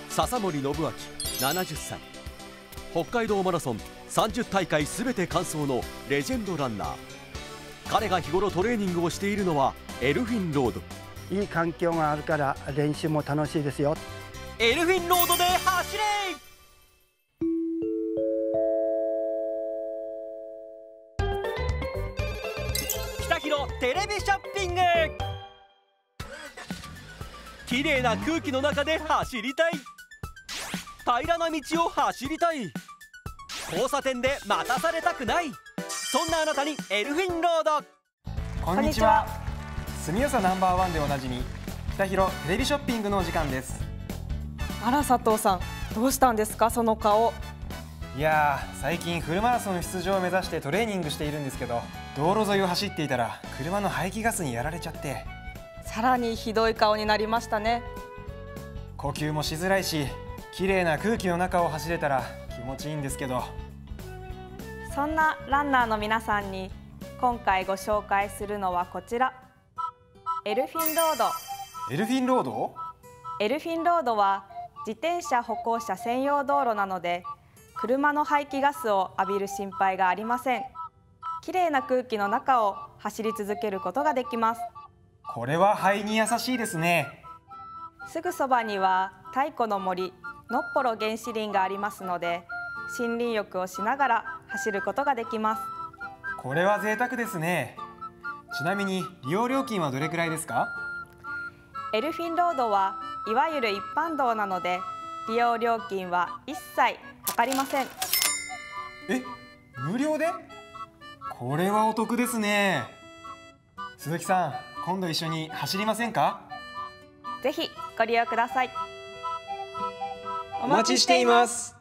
笹森信明70歳、北海道マラソン30大会すべて完走のレジェンドランナー。彼が日頃トレーニングをしているのはエルフィンロード。 いい環境があるから練習も楽しいですよ。 エルフィンロードで走れ。北広テレビショッピング。綺麗な空気の中で走りたい。平らな道を走りたい。交差点で待たされたくない。そんなあなたにエルフィンロード。 こんにちは。住吉ナンバーワンでおなじみ北広テレビショッピングのお時間です。 あら佐藤さん、どうしたんですかその顔。 いやー、最近フルマラソン出場を目指してトレーニングしているんですけど、道路沿いを走っていたら車の排気ガスにやられちゃって、 さらにひどい顔になりましたね。 呼吸もしづらいし、綺麗な空気の中を走れたら気持ちいいんですけど。 そんなランナーの皆さんに今回ご紹介するのはこちら、エルフィンロード。 エルフィンロード？ エルフィンロードは自転車歩行者専用道路なので、車の排気ガスを浴びる心配がありません。きれいな空気の中を走り続けることができます。 これは肺に優しいですね。 すぐそばには太古の森のっぽろ原始林がありますので、森林浴をしながら走ることができます。 これは贅沢ですね。ちなみに利用料金はどれくらいですか？ エルフィンロードはいわゆる一般道なので、利用料金は一切かかりません。 え、無料で？これはお得ですね。鈴木さん、今度一緒に走りませんか？ ぜひご利用ください。 お待ちしています。